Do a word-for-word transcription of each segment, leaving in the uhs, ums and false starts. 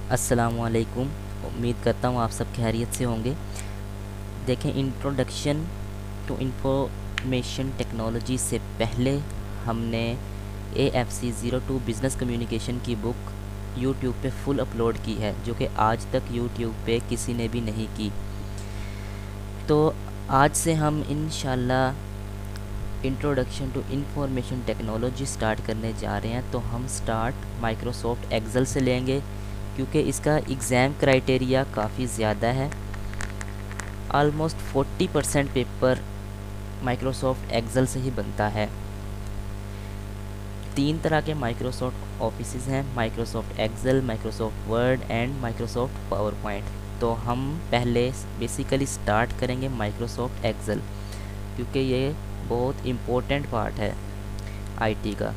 अस्सलामुअलैकुम। उम्मीद करता हूँ आप सब खैरियत से होंगे। देखें, इंट्रोडक्शन टू इंफॉर्मेशन टेक्नोलॉजी से पहले हमने A F C zero two business communication की बुक यूट्यूब पे फुल अपलोड की है, जो कि आज तक यूट्यूब पे किसी ने भी नहीं की। तो आज से हम इंशाल्लाह introduction to information technology start करने जा रहे हैं। तो हम स्टार्ट माइक्रोसॉफ्ट एक्सेल से लेंगे, क्योंकि इसका एग्ज़ाम क्राइटेरिया काफ़ी ज़्यादा है। Almost forty percent paper Microsoft Excel से ही बनता है। तीन तरह के माइक्रोसॉफ्ट ऑफिस हैं, Microsoft Excel, Microsoft Word and Microsoft PowerPoint. तो हम पहले बेसिकली स्टार्ट करेंगे माइक्रोसॉफ्ट एक्सेल, क्योंकि ये बहुत इम्पोर्टेंट पार्ट है आईटी का।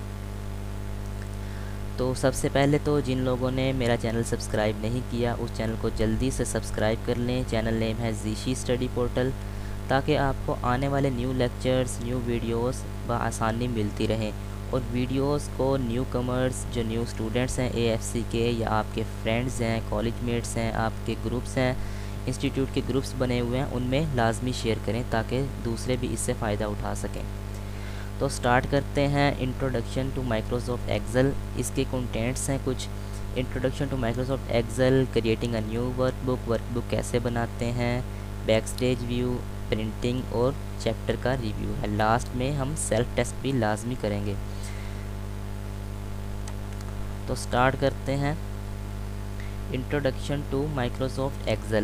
तो सबसे पहले तो जिन लोगों ने मेरा चैनल सब्सक्राइब नहीं किया, उस चैनल को जल्दी से सब्सक्राइब कर लें। चैनल नेम है ज़ीशी स्टडी पोर्टल, ताकि आपको आने वाले न्यू लेक्चर्स, न्यू वीडियोस बआसानी मिलती रहें। और वीडियोस को न्यू कमर्स, जो न्यू स्टूडेंट्स हैं एएफसी के, या आपके फ्रेंड्स हैं, कॉलेज मेट्स हैं, आपके ग्रुप्स हैं, इंस्टीट्यूट के ग्रुप्स बने हुए हैं, उनमें लाजमी शेयर करें ताकि दूसरे भी इससे फ़ायदा उठा सकें। तो स्टार्ट करते हैं इंट्रोडक्शन टू माइक्रोसॉफ्ट एक्सेल। इसके कंटेंट्स हैं कुछ। Introduction to Microsoft Excel, creating a new workbook, workbook कैसे बनाते हैं, बैक स्टेज व्यू, प्रिंटिंग और चैप्टर का रिव्यू है। लास्ट में हम सेल्फ टेस्ट भी लाजमी करेंगे। तो स्टार्ट करते हैं इंट्रोडक्शन टू माइक्रोसॉफ्ट एक्सेल।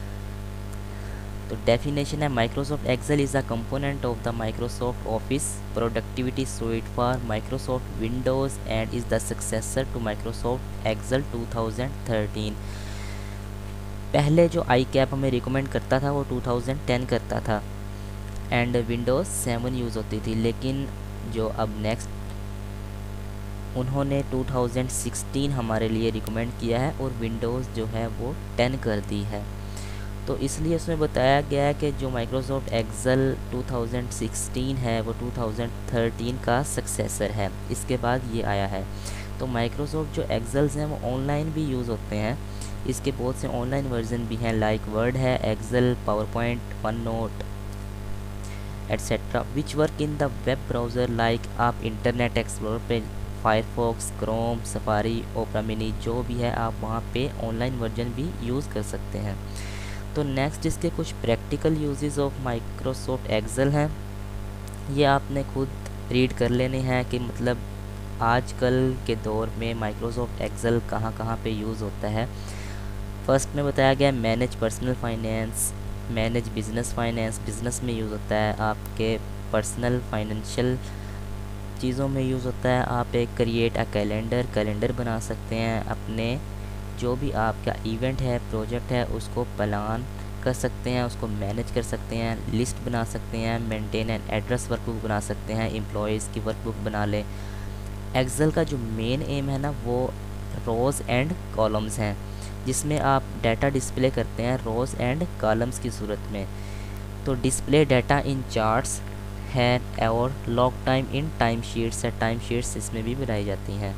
तो डेफिनेशन है, Microsoft Excel is a component of the Microsoft office productivity suite for Microsoft Windows and is the successor to Microsoft Excel two thousand thirteen. पहले जो आई कैप हमें recommend करता था वो two thousand ten करता था एंड विंडोज़ सेवन यूज़ होती थी, लेकिन जो अब नेक्स्ट उन्होंने टू थाउजेंड सिक्सटीन हमारे लिए रिकमेंड किया है और विंडोज़ जो है वो टेन कर दी है। तो इसलिए उसमें बताया गया है कि जो Microsoft Excel two thousand sixteen है वो टू थाउजेंड थर्टीन का सक्सेसर है, इसके बाद ये आया है। तो माइक्रोसॉफ्ट जो एक्सेल्स हैं वो ऑनलाइन भी यूज़ होते हैं। इसके बहुत से ऑनलाइन वर्जन भी हैं, लाइक वर्ड है, Excel, PowerPoint, OneNote etcetera, which work in the web browser. Like आप इंटरनेट एक्सप्लोरर पे Firefox, Chrome, Safari, Opera Mini जो भी है, आप वहाँ पे ऑनलाइन वर्जन भी यूज़ कर सकते हैं। तो नेक्स्ट इसके कुछ practical uses of Microsoft Excel हैं, ये आपने खुद रीड कर लेने हैं कि मतलब आजकल के दौर में माइक्रोसॉफ्ट एक्सेल कहाँ कहाँ पे यूज़ होता है। फर्स्ट में बताया गया manage personal finance, manage business finance, business में यूज़ होता है। आपके पर्सनल फाइनेंशियल चीज़ों में यूज़ होता है। आप एक क्रिएट अ कैलेंडर, कैलेंडर बना सकते हैं, अपने जो भी आपका इवेंट है, प्रोजेक्ट है, उसको प्लान कर सकते हैं, उसको मैनेज कर सकते हैं, लिस्ट बना सकते हैं, मेंटेन एंड एड्रेस वर्कबुक बना सकते हैं, एम्प्लॉयज़ की वर्कबुक बना लें। एक्सेल का जो मेन एम है ना वो रोज़ एंड कॉलम्स हैं, जिसमें आप डाटा डिस्प्ले करते हैं रोज़ एंड कॉलम्स की सूरत में। तो डिस्प्ले डाटा इन चार्ट्स है और log time in time sheets है, टाइम शीट्स इसमें भी बनाई जाती हैं।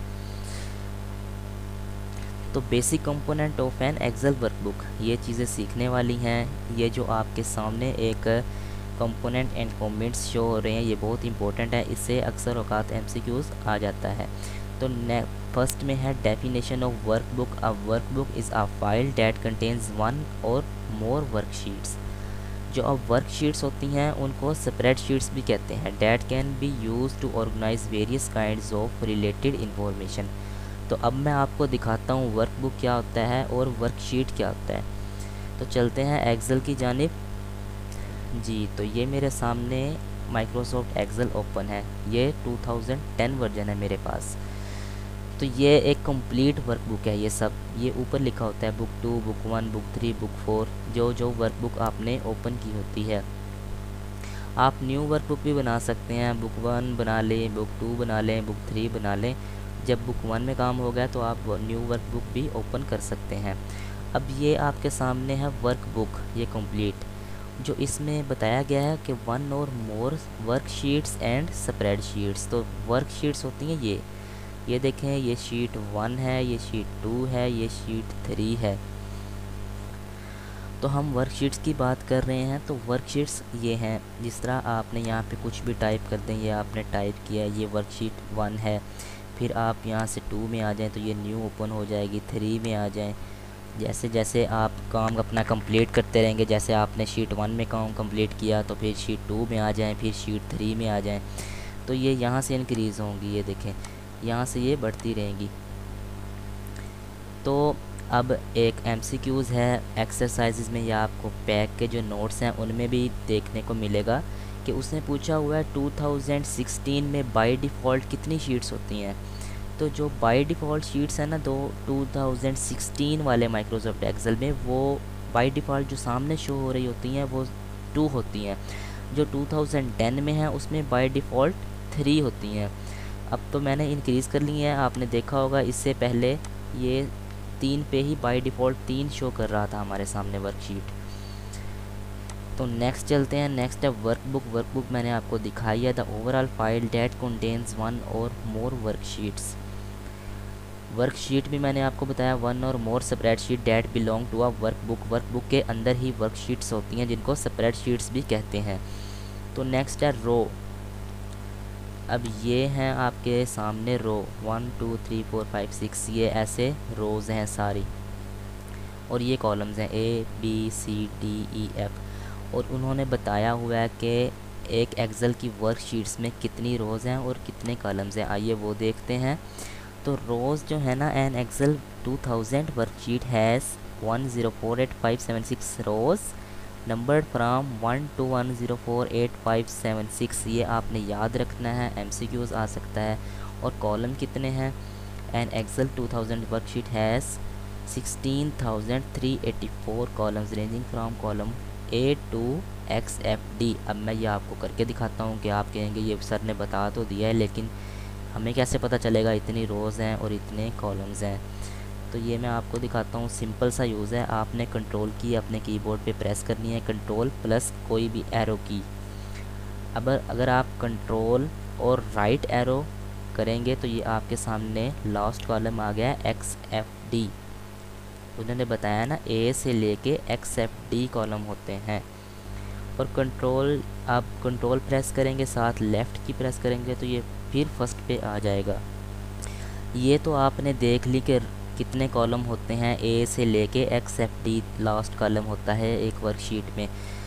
तो basic component of an Excel workbook, ये चीज़ें सीखने वाली हैं। ये जो आपके सामने एक कंपोनेंट एंड कमेंट्स शो हो रहे हैं, ये बहुत इंपॉर्टेंट है, इससे अक्सर औकात एमसीक्यूज़ आ जाता है। तो फर्स्ट में है definition of workbook. A workbook is a file that contains one or more worksheets. जो अब वर्कशीट्स होती हैं उनको स्प्रेडशीट्स भी कहते हैं, that can be use to organise various kinds of related information. तो अब मैं आपको दिखाता हूँ वर्कबुक क्या होता है और वर्कशीट क्या होता है। तो चलते हैं एक्सेल की जानिब। जी, तो ये मेरे सामने माइक्रोसॉफ्ट एक्सेल ओपन है, ये टू थाउजेंड टेन वर्जन है मेरे पास। तो ये एक कंप्लीट वर्कबुक है। ये सब ये ऊपर लिखा होता है book two, book one, book three, book four, जो जो वर्कबुक आपने ओपन की होती है। आप न्यू वर्कबुक भी बना सकते हैं, बुक वन बना लें, बुक टू बना लें, बुक थ्री बना लें। जब बुक वन में काम हो गया तो आप न्यू वर्कबुक भी ओपन कर सकते हैं। अब ये आपके सामने है वर्कबुक, ये कंप्लीट, जो इसमें बताया गया है कि one or more worksheets and spreadsheets. तो वर्कशीट्स होती हैं ये, ये देखें, ये शीट वन है, ये शीट टू है, ये शीट थ्री है। तो हम वर्कशीट्स की बात कर रहे हैं, तो वर्कशीट्स ये हैं। जिस तरह आपने यहाँ पे कुछ भी टाइप कर दें, ये आपने टाइप किया, ये वर्कशीट वन है। फिर आप यहाँ से टू में आ जाएं तो ये न्यू ओपन हो जाएगी, थ्री में आ जाएं। जैसे जैसे आप काम अपना कंप्लीट करते रहेंगे, जैसे आपने शीट वन में काम कंप्लीट किया तो फिर शीट टू में आ जाएं, फिर शीट थ्री में आ जाएं, तो ये यहाँ से इंक्रीज़ होंगी। ये देखें, यहाँ से ये बढ़ती रहेंगी। तो अब एक एमसीक्यूज़ है एक्सरसाइजेज़ में, या आपको पैक के जो नोट्स हैं उनमें भी देखने को मिलेगा कि उसने पूछा हुआ है टू थाउजेंड सिक्सटीन में बाय डिफ़ॉल्ट कितनी शीट्स होती हैं। तो जो बाय डिफ़ॉल्ट शीट्स हैं ना, दो टू थाउजेंड सिक्सटीन वाले माइक्रोसॉफ्ट एक्सेल में, वो बाय डिफ़ॉल्ट जो सामने शो हो रही होती हैं वो टू होती हैं। जो टू थाउजेंड टेन में है उसमें बाय डिफ़ॉल्ट थ्री होती हैं। अब तो मैंने इंक्रीज़ कर ली है, आपने देखा होगा इससे पहले ये तीन पे ही बाय डिफ़ॉल्ट तीन शो कर रहा था हमारे सामने वर्कशीट। तो नेक्स्ट चलते हैं। नेक्स्ट है वर्कबुक। वर्कबुक मैंने आपको दिखाई है, the overall file that contains one or more worksheets. Worksheet भी मैंने आपको बताया, one or more spreadsheet that belong to a workbook. Workbook के अंदर ही वर्कशीट्स होती हैं जिनको स्प्रेडशीट्स भी कहते हैं। तो नेक्स्ट है रो। अब ये हैं आपके सामने row, one two three four five six, ये ऐसे रोज़ हैं सारी, और ये कॉलम्स हैं A B C D E F. और उन्होंने बताया हुआ है कि एक एक्सेल की वर्कशीट्स में कितनी रोज़ हैं और कितने कॉलम्स हैं। आइए वो देखते हैं। तो रोज़ जो है ना, an Excel two thousand worksheet has one zero four eight five seven six rows numbered from one to one zero four eight five seven six. ये आपने याद रखना है, एमसीक्यूज़ आ सकता है। और कॉलम कितने हैं, an Excel two thousand worksheet has sixteen thousand three eighty four columns ranging from column A to X F D. अब मैं ये आपको करके दिखाता हूँ कि आप कहेंगे ये सर ने बता तो दिया है, लेकिन हमें कैसे पता चलेगा इतनी रोज़ हैं और इतने कॉलम्स हैं। तो ये मैं आपको दिखाता हूँ, सिंपल सा यूज़ है। आपने कंट्रोल की अपने कीबोर्ड पे प्रेस करनी है, कंट्रोल प्लस कोई भी एरो की। अब अगर आप कंट्रोल और राइट एरो करेंगे तो ये आपके सामने लास्ट कॉलम आ गया एक्स एफ डी। उन्होंने बताया ना, ए से लेके एक्स एफ डी कॉलम होते हैं। और कंट्रोल, आप कंट्रोल प्रेस करेंगे साथ लेफ़्ट की प्रेस करेंगे तो ये फिर फर्स्ट पे आ जाएगा। ये तो आपने देख ली कि कितने कॉलम होते हैं, ए से लेके X F D last column होता है एक वर्कशीट में।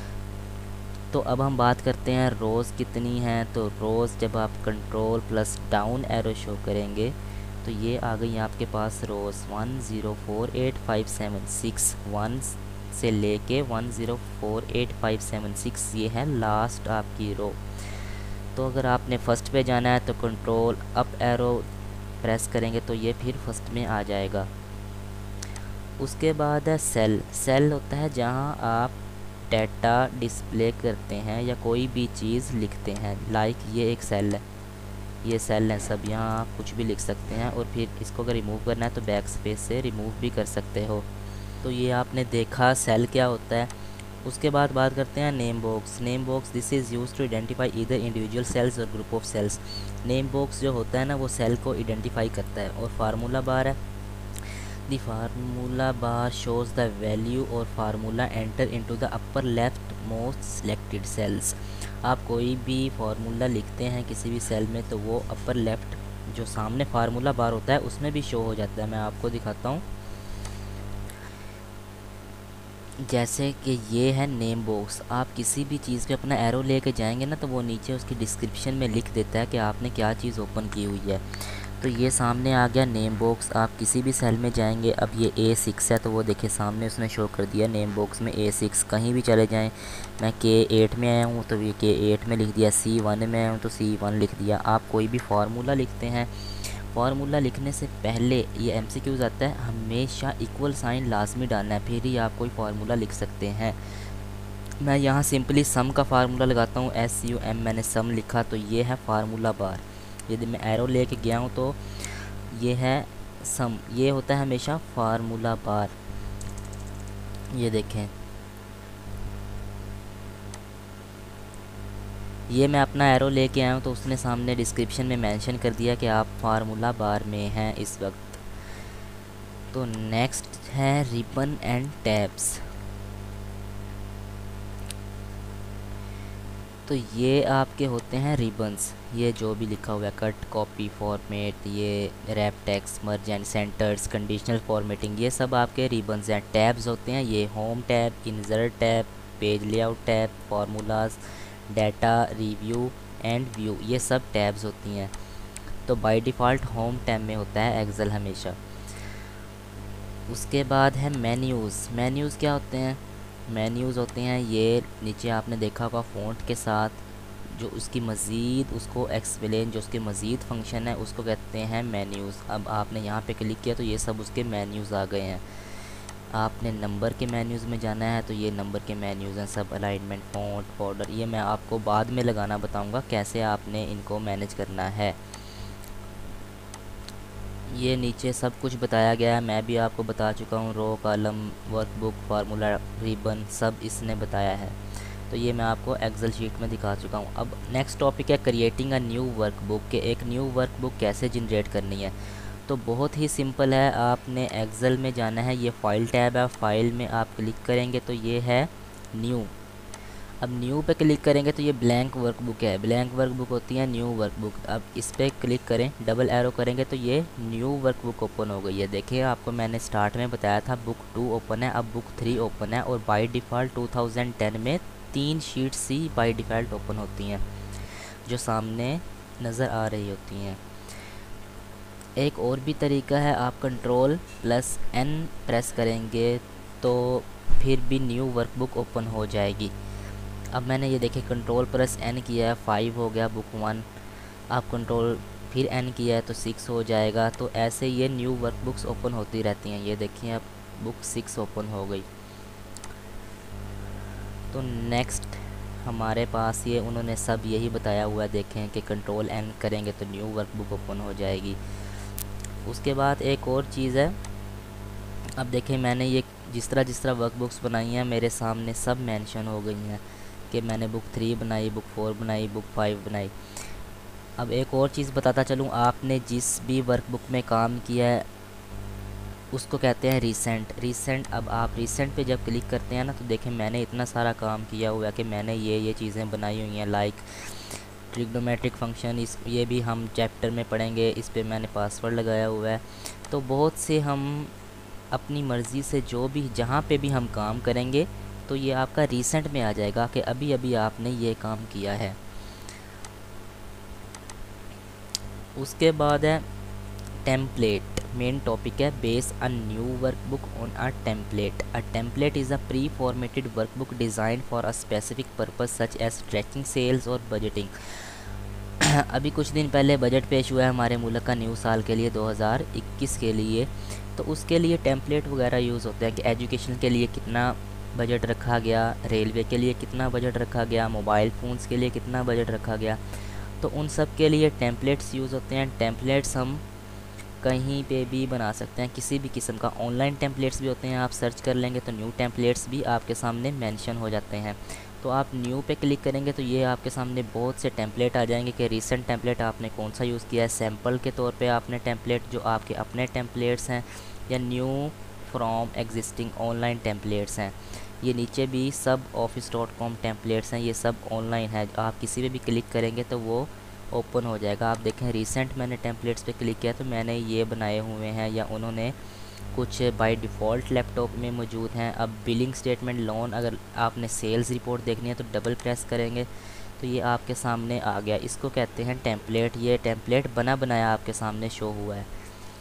तो अब हम बात करते हैं रोज़ कितनी हैं। तो रोज़ जब आप control plus down arrow show करेंगे तो ये आ गई आपके पास rows one zero four eight five seven six, one से लेके one zero four eight five seven six, ये है लास्ट आपकी रो। तो अगर आपने फ़र्स्ट पे जाना है तो कंट्रोल अप एरो प्रेस करेंगे तो ये फिर फर्स्ट में आ जाएगा। उसके बाद है सेल। सेल होता है जहां आप डाटा डिस्प्ले करते हैं या कोई भी चीज़ लिखते हैं। लाइक ये एक सेल है, ये सेल है सब, यहाँ आप कुछ भी लिख सकते हैं। और फिर इसको अगर रिमूव करना है तो बैक स्पेस से रिमूव भी कर सकते हो। तो ये आपने देखा सेल क्या होता है। उसके बाद बात करते हैं name box. Name box this is use to identify either individual cells or group of cells. Name box जो होता है ना, वो सेल को आइडेंटिफाई करता है। और फार्मूला बार है, the formula bar shows the value or formula enter into the upper leftmost selected cells. आप कोई भी फार्मूला लिखते हैं किसी भी सेल में तो वो अपर लेफ्ट जो सामने फार्मूला बार होता है उसमें भी शो हो जाता है। मैं आपको दिखाता हूँ, जैसे कि ये है नेम बॉक्स। आप किसी भी चीज़ पे अपना एरो लेके जाएंगे ना तो वो नीचे उसकी डिस्क्रिप्शन में लिख देता है कि आपने क्या चीज़ ओपन की हुई है। तो ये सामने आ गया नेम बॉक्स। आप किसी भी सेल में जाएंगे, अब ये ए सिक्स है तो वो देखिए सामने उसने शो कर दिया नेम बॉक्स में ए सिक्स। कहीं भी चले जाएं, मैं के एट में आया हूँ तो ये के एट में लिख दिया, सी वन में आया हूँ तो सी वन लिख दिया। आप कोई भी फार्मूला लिखते हैं, फार्मूला लिखने से पहले ये एमसीक्यूज़ आता है, हमेशा इक्वल साइन लाजमी डालना है, फिर ही आप कोई फार्मूला लिख सकते हैं। मैं यहाँ सिंपली सम का फार्मूला लगाता हूँ, एस यू एम मैंने सम लिखा तो ये है फार्मूला बार। यदि मैं एरो लेके गया हूँ तो ये है सम, ये होता है हमेशा फार्मूला बार। ये देखें, ये मैं अपना एरो लेके आया हूँ, तो उसने सामने डिस्क्रिप्शन में मेंशन कर दिया कि आप फार्मूला बार में हैं इस वक्त। तो नेक्स्ट है रिबन एंड टैब्स। तो ये आपके होते हैं रिबन्स, ये जो भी लिखा हुआ है कट, कॉपी, फॉर्मेट, ये wrap, text, merge and centers, conditional formatting, ये सब आपके रिबन्स हैं। टैब्स होते हैं ये home tab, insert tab, page layout tab, formulas, data, review and view, ये सब टैब्स होती हैं। तो बाय डिफ़ॉल्ट होम टैब में होता है एक्सेल हमेशा। उसके बाद है मेन्यूज़। मेन्यूज़ क्या होते हैं? मेन्यूज़ होते हैं ये नीचे आपने देखा होगा फ़ॉन्ट के साथ, जो उसकी मज़ीद उसको एक्सप्लेन, जो उसके मज़ीद फंक्शन है उसको कहते हैं मेन्यूज़। अब आपने यहाँ पे क्लिक किया तो ये सब उसके मेन्यूज़ आ गए हैं। आपने नंबर के मेन्यूज़ में जाना है तो ये नंबर के मेन्यूज़ हैं सब, अलाइनमेंट, फ़ॉन्ट, बॉर्डर, ये मैं आपको बाद में लगाना बताऊँगा कैसे आपने इनको मैनेज करना है। ये नीचे सब कुछ बताया गया है, मैं भी आपको बता चुका हूँ। Row, column, workbook, formula, ribbon, सब इसने बताया है। तो ये मैं आपको एक्सेल शीट में दिखा चुका हूँ। अब नेक्स्ट टॉपिक है क्रिएटिंग अ न्यू वर्कबुक, के एक न्यू वर्कबुक कैसे जनरेट करनी है। तो बहुत ही सिंपल है, आपने एक्सेल में जाना है, ये फ़ाइल टैब है, फ़ाइल में आप क्लिक करेंगे तो ये है न्यू। अब न्यू पे क्लिक करेंगे तो ये ब्लैंक वर्कबुक है, ब्लैंक वर्कबुक होती है न्यू वर्कबुक। अब इस पर क्लिक करें, डबल एरो करेंगे तो ये न्यू वर्कबुक ओपन हो गई है। देखिए आपको मैंने स्टार्ट में बताया था बुक टू ओपन है, अब बुक थ्री ओपन है, और by default two thousand ten में तीन शीट्स ही बाय डिफ़ॉल्ट ओपन होती हैं जो सामने नज़र आ रही होती हैं। एक और भी तरीका है, आप कंट्रोल प्लस एन प्रेस करेंगे तो फिर भी न्यू वर्कबुक ओपन हो जाएगी। अब मैंने ये देखिए कंट्रोल प्लस एन किया है, फाइव हो गया बुक वन। आप कंट्रोल फिर एन किया है तो सिक्स हो जाएगा। तो ऐसे ये न्यू वर्कबुक्स ओपन होती रहती हैं। ये देखिए अब बुक सिक्स ओपन हो गई। तो नेक्स्ट हमारे पास ये उन्होंने सब यही बताया हुआ है, देखें कि कंट्रोल एन करेंगे तो न्यू वर्कबुक ओपन हो जाएगी। उसके बाद एक और चीज़ है, अब देखें मैंने ये जिस तरह जिस तरह वर्कबुक्स बनाई हैं मेरे सामने सब मेंशन हो गई हैं कि मैंने बुक थ्री बनाई, बुक फोर बनाई, बुक फाइव बनाई। अब एक और चीज़ बताता चलूँ, आपने जिस भी वर्कबुक में काम किया है उसको कहते हैं रीसेंट। रीसेंट अब आप रीसेंट पे जब क्लिक करते हैं ना तो देखें मैंने इतना सारा काम किया हुआ है कि मैंने ये ये चीज़ें बनाई हुई हैं, लाइक ट्रिग्नोमेट्रिक फंक्शन, इस ये भी हम चैप्टर में पढ़ेंगे, इस पे मैंने पासवर्ड लगाया हुआ है। तो बहुत से हम अपनी मर्ज़ी से जो भी जहाँ पे भी हम काम करेंगे तो ये आपका रीसेंट में आ जाएगा कि अभी अभी आपने ये काम किया है। उसके बाद है टेम्पलेट, मेन टॉपिक है, base a new workbook on a template. A template is a preformatted workbook design for a specific purpose such as tracking sales और बजटिंग। अभी कुछ दिन पहले बजट पेश हुआ है हमारे मुल्क का न्यू साल के लिए, दो हज़ार इक्कीस के लिए। तो उसके लिए टेम्पलेट वगैरह यूज़ होते हैं कि एजुकेशन के लिए कितना बजट रखा गया, रेलवे के लिए कितना बजट रखा गया, मोबाइल फ़ोन्स के लिए कितना बजट रखा गया। तो उन सब के लिए टेम्पलेट्स यूज़ होते हैं। टेम्पलेट्स हम कहीं पे भी बना सकते हैं, किसी भी किस्म का। ऑनलाइन टेम्पलेट्स भी होते हैं, आप सर्च कर लेंगे तो न्यू टेम्पलेट्स भी आपके सामने मेंशन हो जाते हैं। तो आप न्यू पे क्लिक करेंगे तो ये आपके सामने बहुत से टेम्पलेट आ जाएंगे कि रिसेंट टेम्पलेट आपने कौन सा यूज़ किया है, सैम्पल के तौर पे आपने टेम्पलेट जो आपके अपने टेम्पलेट्स हैं, या new from existing online templates हैं। ये नीचे भी सब ऑफिस डॉट कॉम टेम्पलेट्स हैं, ये सब ऑनलाइन है, आप किसी पे भी क्लिक करेंगे तो वो ओपन हो जाएगा। आप देखें रिसेंट मैंने टेम्पलेट्स पे क्लिक किया तो मैंने ये बनाए हुए हैं, या उन्होंने कुछ बाय डिफ़ॉल्ट लैपटॉप में मौजूद हैं। अब बिलिंग स्टेटमेंट, लोन, अगर आपने सेल्स रिपोर्ट देखनी है तो डबल प्रेस करेंगे तो ये आपके सामने आ गया। इसको कहते हैं टेम्पलेट। ये टेम्पलेट बना बनाया आपके सामने शो हुआ है।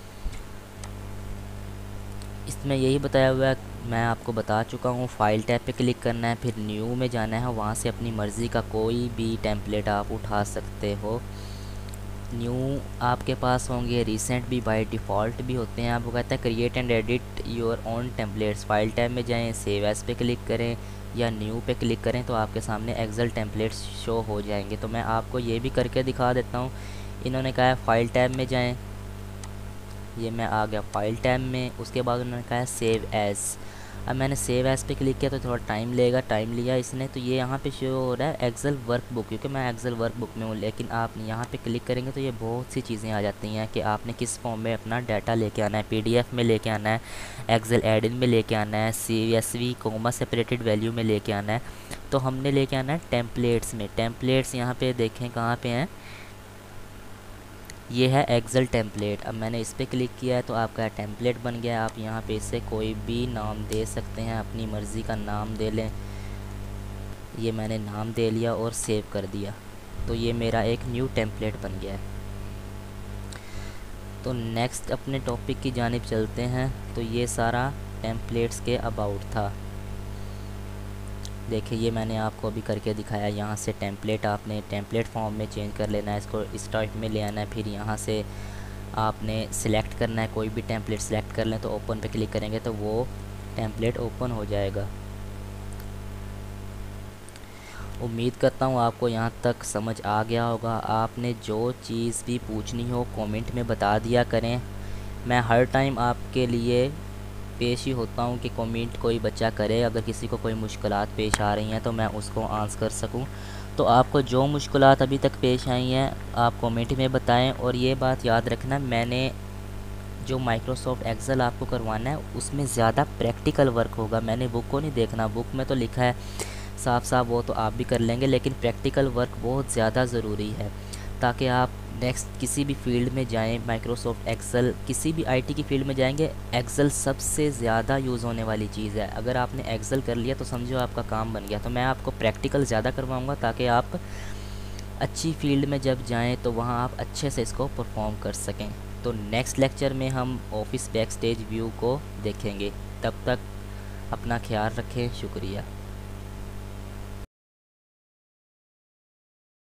इसमें यही बताया हुआ है, मैं आपको बता चुका हूँ। फाइल टैब पे क्लिक करना है, फिर न्यू में जाना है, वहाँ से अपनी मर्ज़ी का कोई भी टेम्पलेट आप उठा सकते हो। न्यू आपके पास होंगे, रिसेंट भी बाय डिफ़ॉल्ट भी होते हैं। आपको कहता है create and edit your own templates. File tab में जाएं, सेव एज़ पे क्लिक करें या न्यू पे क्लिक करें तो आपके सामने एक्सेल टेम्पलेट्स शो हो जाएंगे। तो मैं आपको ये भी करके दिखा देता हूँ। इन्होंने कहा है फाइल टैब में जाएं, ये मैं आ गया फाइल टैब में। उसके बाद उन्होंने कहा है सेव एज़। अब मैंने सेव एज़ पे क्लिक किया तो थोड़ा टाइम लेगा, टाइम लिया इसने। तो ये यहाँ पे शो हो रहा है एक्सेल वर्कबुक, क्योंकि मैं एक्सेल वर्कबुक में हूँ। लेकिन आप यहाँ पे क्लिक करेंगे तो ये बहुत सी चीज़ें आ जाती हैं कि आपने किस फॉर्म में अपना डाटा लेके आना है। पीडीएफ में लेके आना है, एक्सेल एडिन में लेके आना है, सीएसवी कोमा सेपरेटेड वैल्यू में लेके आना है। तो हमने लेके आना है टेम्पलेट्स में। टेम्पलेट्स यहाँ पे देखें कहाँ पे हैं, ये है एक्सेल टेम्पलेट। अब मैंने इस पर क्लिक किया है तो आपका टेम्पलेट बन गया। आप यहाँ पे इसे कोई भी नाम दे सकते हैं, अपनी मर्ज़ी का नाम दे लें। ये मैंने नाम दे लिया और सेव कर दिया, तो ये मेरा एक न्यू टेम्पलेट बन गया है। तो नेक्स्ट अपने टॉपिक की जानिब चलते हैं। तो ये सारा टेम्पलेट्स के अबाउट था। देखिए ये मैंने आपको अभी करके दिखाया। यहाँ से टेम्पलेट आपने टेम्पलेट फॉर्म में चेंज कर लेना है, इसको इस टाइप में ले आना है। फिर यहाँ से आपने सिलेक्ट करना है, कोई भी टेम्पलेट सिलेक्ट कर लें तो ओपन पे क्लिक करेंगे तो वो टेम्पलेट ओपन हो जाएगा। उम्मीद करता हूँ आपको यहाँ तक समझ आ गया होगा। आपने जो चीज़ भी पूछनी हो कमेंट में बता दिया करें। मैं हर टाइम आपके लिए पेश ही होता हूँ कि कमेंट कोई बच्चा करे, अगर किसी को कोई मुश्किलात पेश आ रही हैं तो मैं उसको आंसर कर सकूँ। तो आपको जो मुश्किलात अभी तक पेश आई हैं आप कमेंट में बताएं। और ये बात याद रखना, मैंने जो माइक्रोसॉफ्ट एक्सेल आपको करवाना है उसमें ज़्यादा प्रैक्टिकल वर्क होगा। मैंने बुक को नहीं देखना, बुक में तो लिखा है साफ साफ, वो तो आप भी कर लेंगे, लेकिन प्रैक्टिकल वर्क बहुत ज़्यादा ज़रूरी है ताकि आप नेक्स्ट किसी भी फील्ड में जाएं। माइक्रोसॉफ्ट एक्सेल, किसी भी आईटी की फील्ड में जाएंगे, एक्सेल सबसे ज़्यादा यूज़ होने वाली चीज़ है। अगर आपने एक्सेल कर लिया तो समझो आपका काम बन गया। तो मैं आपको प्रैक्टिकल ज़्यादा करवाऊंगा ताकि आप अच्छी फील्ड में जब जाएं तो वहां आप अच्छे से इसको परफॉर्म कर सकें। तो नेक्स्ट लेक्चर में हम ऑफिस बैक स्टेज व्यू को देखेंगे। तब तक अपना ख्याल रखें। शुक्रिया।